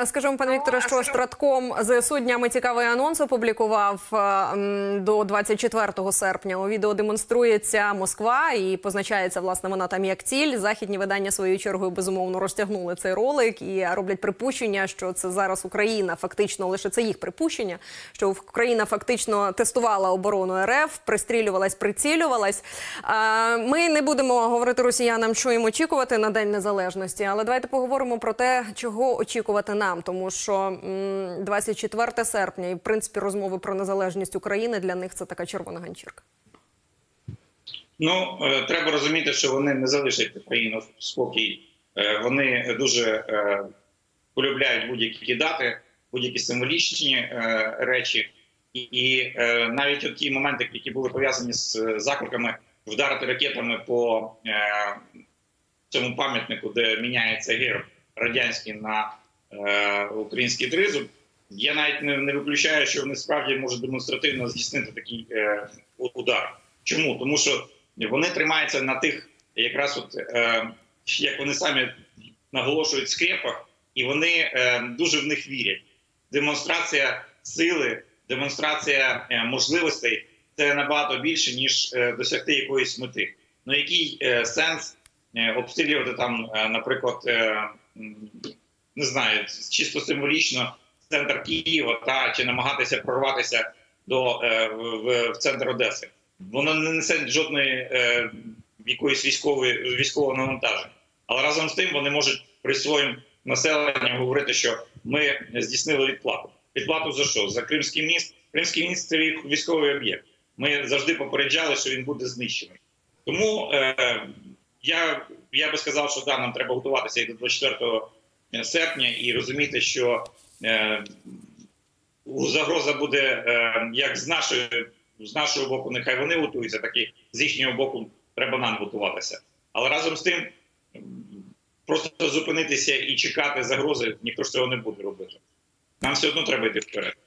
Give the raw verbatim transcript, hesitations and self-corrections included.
скажімо, пане Вікторе, що Стратком ЗСУ днями цікавий анонс опублікував до двадцять четвертого серпня. У відео демонструється Москва і позначається, власне, вона там як ціль. Західні видання своєю чергою, безумовно, розтягнули цей ролик і роблять припущення, що це зараз Україна фактично, лише це їх припущення, що Україна фактично тестувала оборону РФ, пристрілювалась, прицілювалась. Ми не будемо говорити росіянам, що їм очікувати на День Незалежності, але давайте поговоримо про те, чого очікувати нам, тому що двадцять четверте серпня і, в принципі, розмови про незалежність України для них це така червона ганчірка. Ну, треба розуміти, що вони не залишать Україну в спокій. Вони дуже полюбляють будь-які дати, будь-які символічні речі. І навіть ті моменти, які були пов'язані з закликами вдарити ракетами по цьому пам'ятнику, де міняється герб радянський на е, український тризуб, я навіть не, не виключаю, що вони справді можуть демонстративно здійснити такий е, удар. Чому? Тому що вони тримаються на тих, якраз от, е, як вони самі наголошують, скрепах, і вони е, дуже в них вірять. Демонстрація сили, демонстрація е, можливостей – це набагато більше, ніж е, досягти якоїсь мети. Ну який е, сенс обстрілювати там, наприклад, не знаю, чисто символічно центр Києва, та чи намагатися прорватися до в, в центр Одеси. Воно не несе жодної е, якоїсь військової військового навантаження. Але разом з тим вони можуть при своїм населенню говорити, що ми здійснили відплату. Відплату за що? За Кримський міст. Кримський міст – це військовий об'єкт. Ми завжди попереджали, що він буде знищений. Тому е, Я, я би сказав, що да, нам треба готуватися і до двадцять четвертого серпня і розуміти, що е, загроза буде е, як з нашої, з нашого боку, нехай вони готуються, так і з їхнього боку треба нам готуватися. Але разом з тим просто зупинитися і чекати загрози ніхто ж цього не буде робити. Нам все одно треба йти вперед.